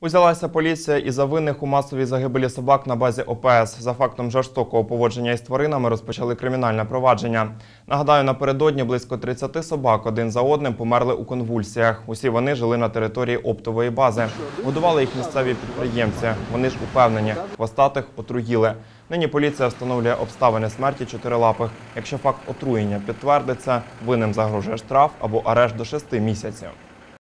Узялася поліція і за винних у масовій загибелі собак на базі ОПС. За фактом жорстокого поводження із тваринами розпочали кримінальне провадження. Нагадаю, напередодні близько 30 собак один за одним померли у конвульсіях. Усі вони жили на території оптової бази. Годували їх місцеві підприємці. Вони ж упевнені, хвостатих отруїли. Нині поліція встановлює обставини смерті чотирилапих. Якщо факт отруєння підтвердиться, винним загрожує штраф або арешт до 6 місяців.